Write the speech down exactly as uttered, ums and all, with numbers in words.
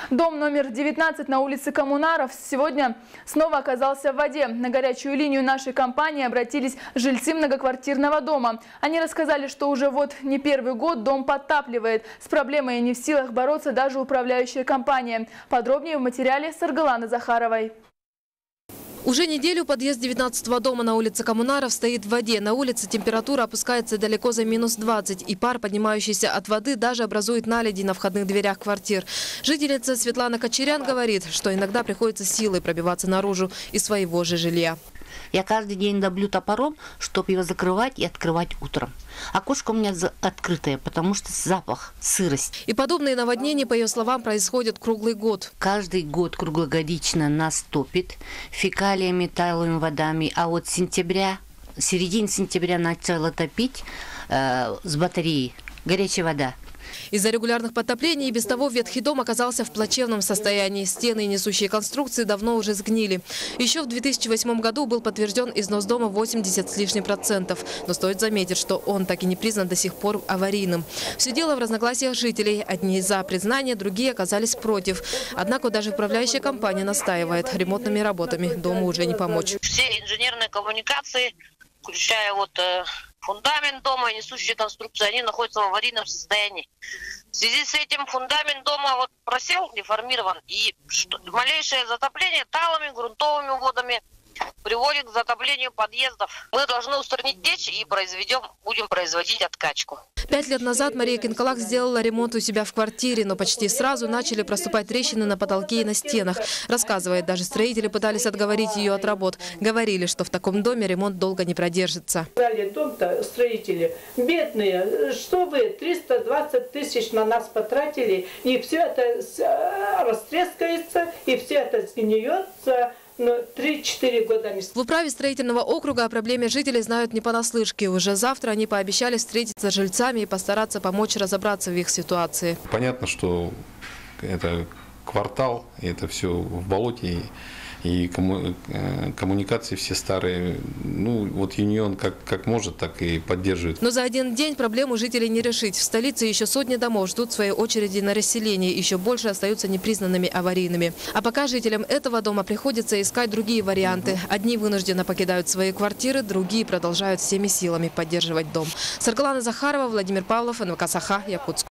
Дом номер девятнадцать на улице Коммунаров сегодня снова оказался в воде. На горячую линию нашей компании обратились жильцы многоквартирного дома. Они рассказали, что уже вот не первый год дом подтапливает. С проблемой не в силах бороться даже управляющая компания. Подробнее в материале Саргаланы Захаровой. Уже неделю подъезд девятнадцатого дома на улице Коммунаров стоит в воде. На улице температура опускается далеко за минус двадцать. И пар, поднимающийся от воды, даже образует наледи на входных дверях квартир. Жительница Светлана Кочерян говорит, что иногда приходится силой пробиваться наружу из своего же жилья. Я каждый день доблю топором, чтобы его закрывать и открывать утром. Окошко у меня открытое, потому что запах, сырость. И подобные наводнения, по ее словам, происходят круглый год. Каждый год круглогодично нас топит фекалиями, талыми водами. А вот с сентября, середины сентября начало топить э, с батареи, горячая вода. Из-за регулярных подтоплений и без того ветхий дом оказался в плачевном состоянии. Стены и несущие конструкции давно уже сгнили. Еще в две тысячи восьмом году был подтвержден износ дома восемьдесят с лишним процентов. Но стоит заметить, что он так и не признан до сих пор аварийным. Все дело в разногласиях жителей. Одни за признание, другие оказались против. Однако даже управляющая компания настаивает. Ремонтными работами дому уже не помочь. Все инженерные коммуникации, включая вот э, фундамент дома и несущие конструкции, они находятся в аварийном состоянии. В связи с этим фундамент дома вот просел, деформирован, и что, малейшее затопление талыми, грунтовыми водами приводит к затоплению подъездов. Мы должны устранить течь и произведем, будем производить откачку. Пять лет назад Мария Кинкалак сделала ремонт у себя в квартире, но почти сразу начали проступать трещины на потолке и на стенах. Рассказывает, даже строители пытались отговорить ее от работ. Говорили, что в таком доме ремонт долго не продержится. Дом-то строители бедные, что вы, триста двадцать тысяч на нас потратили, и все это растрескается, и все это сгниется. три-четыре года не... В управе строительного округа о проблеме жителей знают не понаслышке. Уже завтра они пообещали встретиться с жильцами и постараться помочь разобраться в их ситуации. Понятно, что это квартал, и это все в болоте, и комму... коммуникации все старые. Ну, вот Юнион как, как может, так и поддерживает. Но за один день проблему жителей не решить. В столице еще сотни домов ждут своей очереди на расселение. Еще больше остаются непризнанными аварийными. А пока жителям этого дома приходится искать другие варианты. Одни вынужденно покидают свои квартиры, другие продолжают всеми силами поддерживать дом. Саргалана Захарова, Владимир Павлов, эн вэ ка Саха, Якутск.